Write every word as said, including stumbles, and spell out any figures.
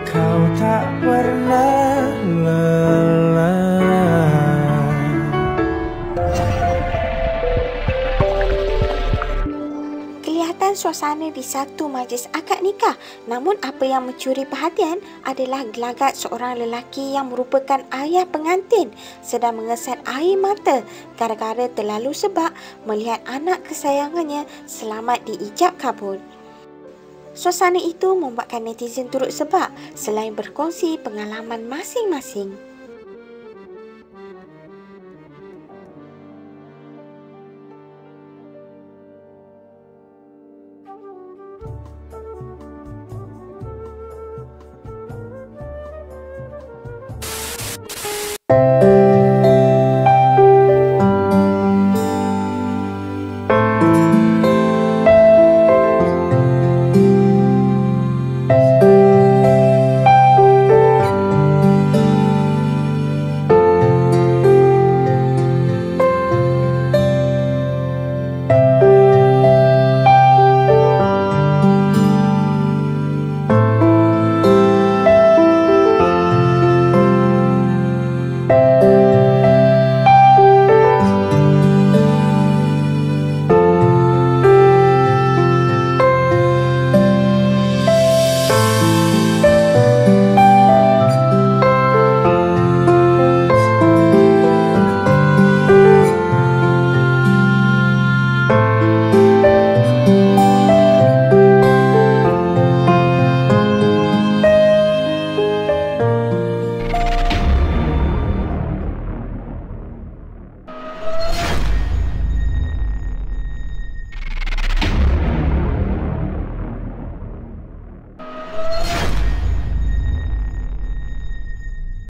Kau tak pernah lelah. Kelihatan suasana di satu majlis akad nikah. Namun apa yang mencuri perhatian adalah gelagat seorang lelaki yang merupakan ayah pengantin sedang mengesat air mata gara-gara terlalu sebab melihat anak kesayangannya selamat diijab kabul. Suasana itu membuatkan netizen turut sebab selain berkongsi pengalaman masing-masing. Thank you.